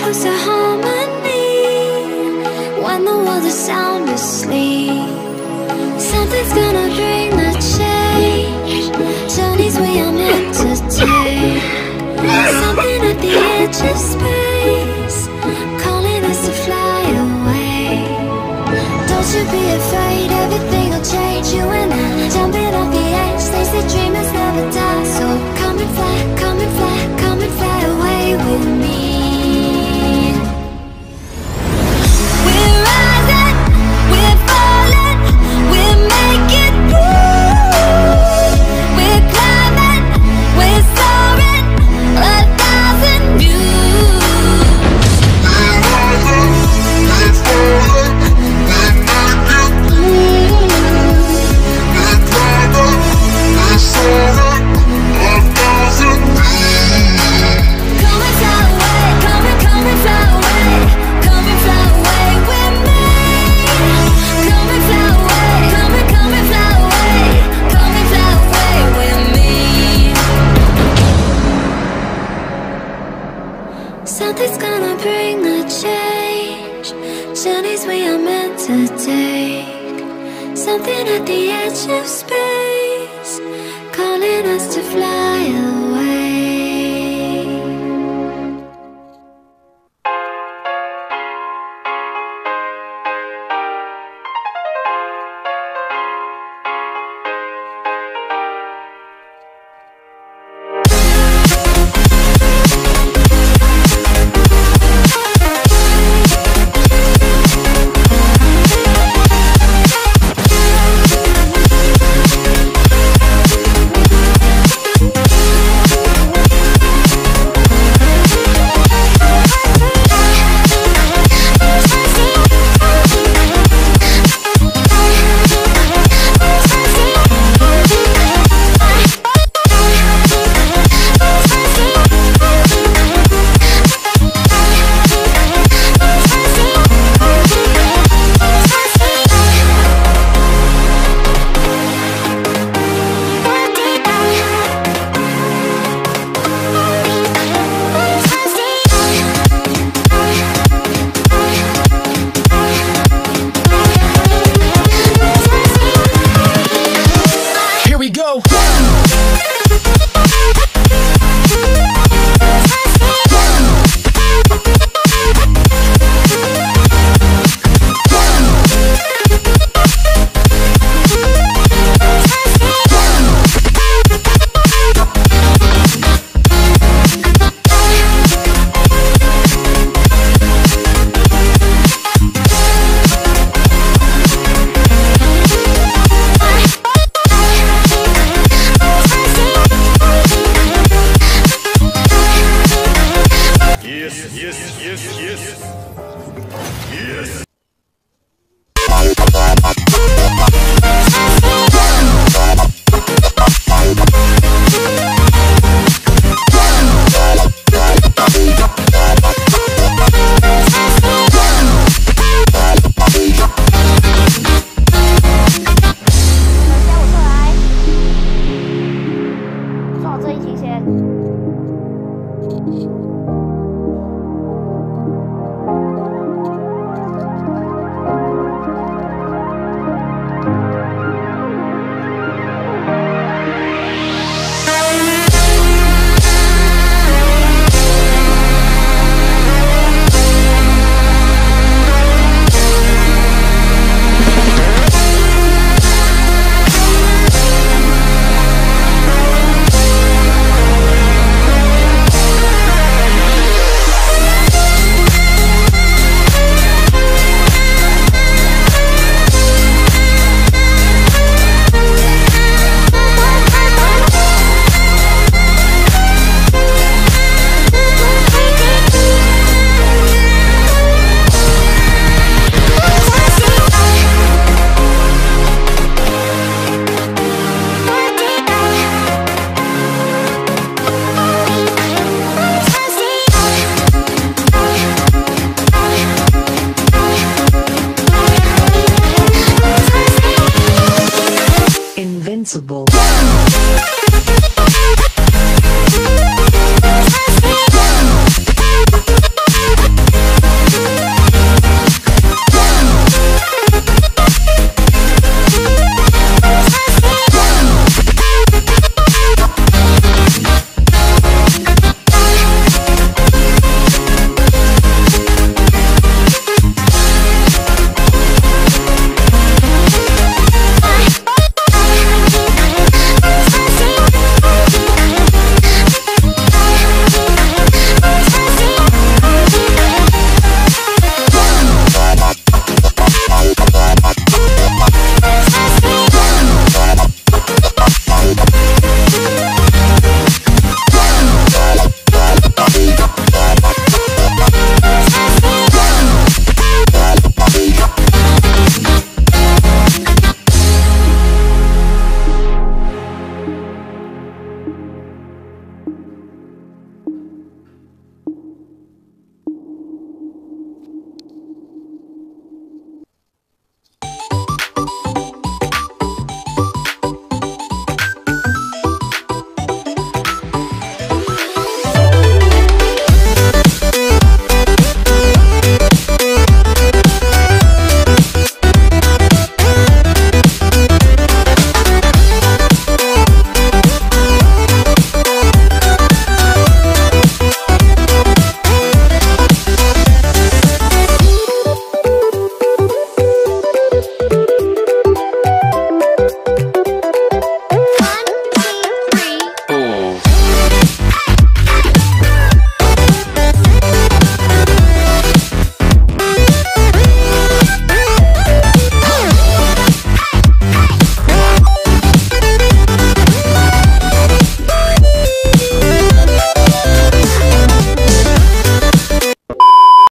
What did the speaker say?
close to harmony when the world is sound asleep. Something's gonna bring the change, journeys we are meant to take. Something at the edge of space, calling us to fly away. Don't you be afraid, everything will change. You and I, jumping off the edge. They say dreamers never die, so come and fly, come and fly, come and fly away with me. We're rising, we're falling, we're making moves. We're climbing, we're soaring, 1,000 views. We're rising, we're falling, we're making moves. We're climbing, we're soaring, 1,000 views. Come and fly away, come and fly away, come and fly away with me. Come and fly away, come and fly away, come and fly away with me. Something's gonna bring the change, journeys we are meant to take. Something at the edge of space, calling us to fly away. Invincible.